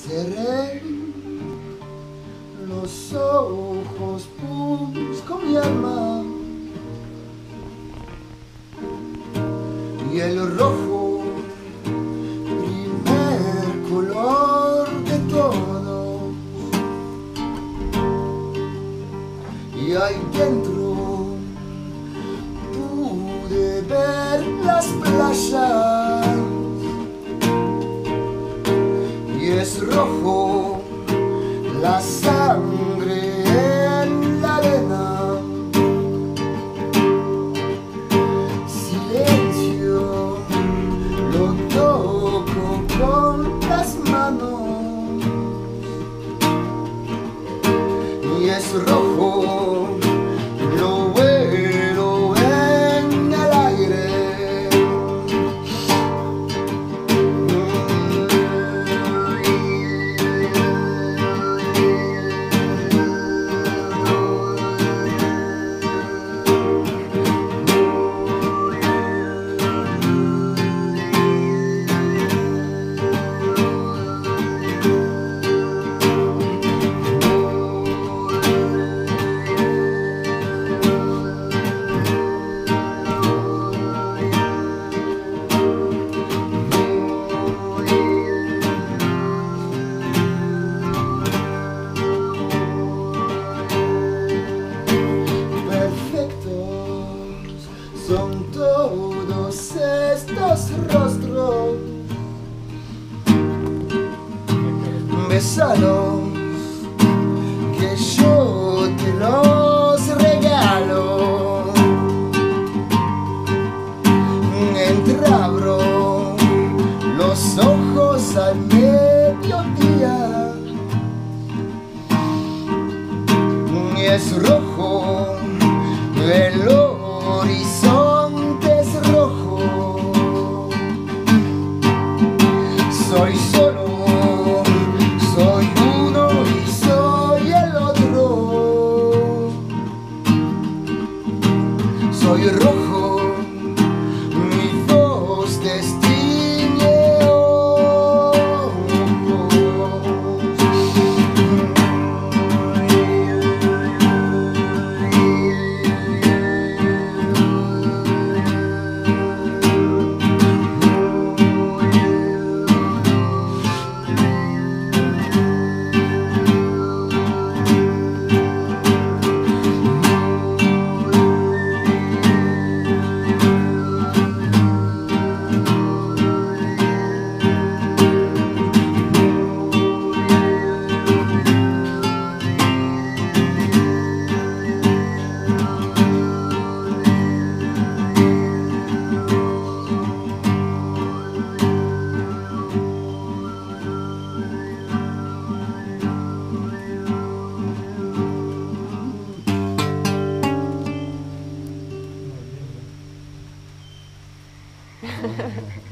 Cerré los ojos, busco mi alma y el rojo, primer color de todo, y ahí dentro pude ver las playas y es rojo la sangre en la arena. Silencio, lo toco con las manos y es rojo, lo vuelo en el aire. Son todos estos rostros, bésalos, que yo te los regalo. Entreabro los ojos al mediodía y es rojo el horizonte es rojo. Soy solo, soy uno y soy el otro. Soy rojo, mi voz destiñe ojos. Ha ha ha.